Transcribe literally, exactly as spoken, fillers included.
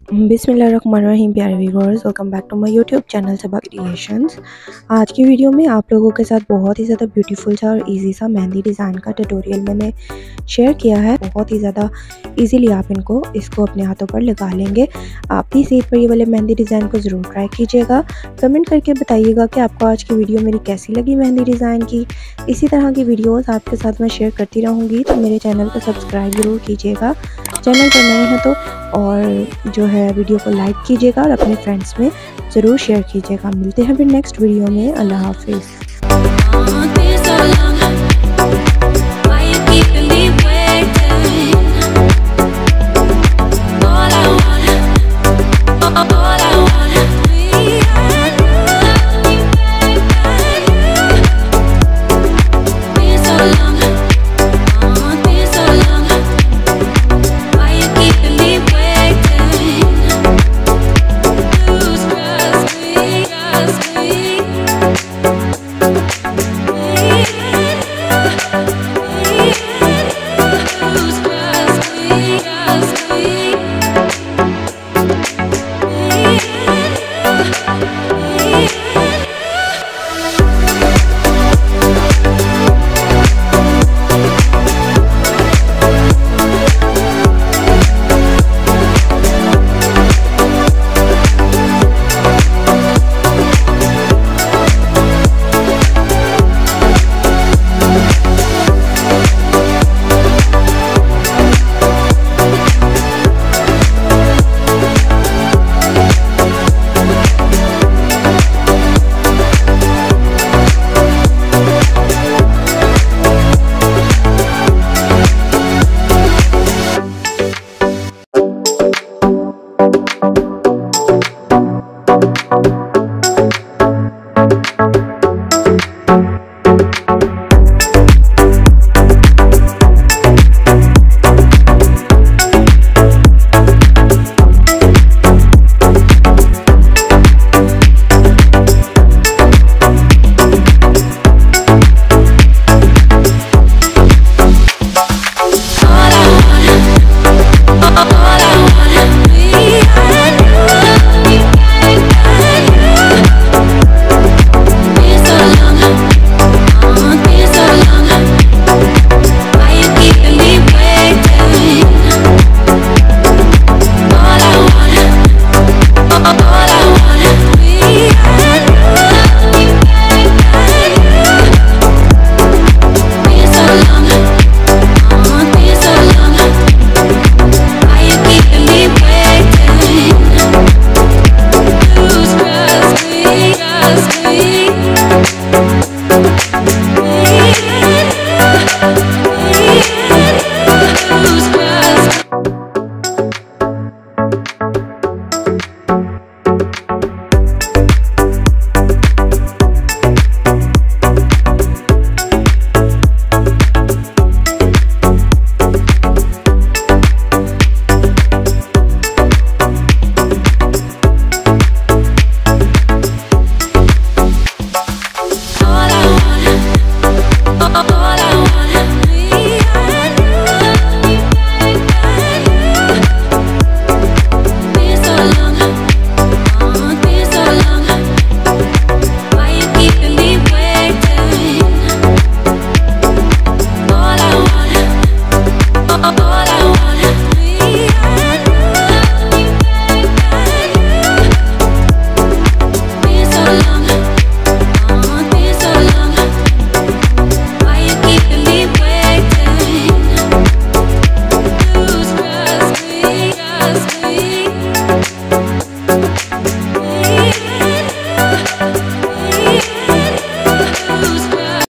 बिस्मिल्लाहिर्रहमानिर्रहीम प्यारे viewers, welcome back to my YouTube channel Saba creations. आज की वीडियो में आप लोगों के साथ बहुत ही ज़्यादा ब्यूटीफुल सा और इजी सा मेहंदी डिज़ाइन का ट्यूटोरियल मैंने शेयर किया है। बहुत ही ज़्यादा इजीली आप इनको इसको अपने हाथों पर लगा लेंगे। आप भी इस ईद पर ये वाले मेहंदी डिज़ाइन को ज़रूर ट्राई कीजिएगा। कमेंट करके बताइएगा कि आपको आज की वीडियो मेरी कैसी लगी मेहंदी डिज़ाइन की। इसी तरह की वीडियोज़ आपके साथ मैं शेयर करती रहूँगी, तो मेरे चैनल को सब्सक्राइब ज़रूर कीजिएगा चैनल पर नए हैं तो, और जो है वीडियो को लाइक कीजिएगा और अपने फ्रेंड्स में ज़रूर शेयर कीजिएगा। मिलते हैं फिर नेक्स्ट वीडियो में। अल्लाह हाफिज़।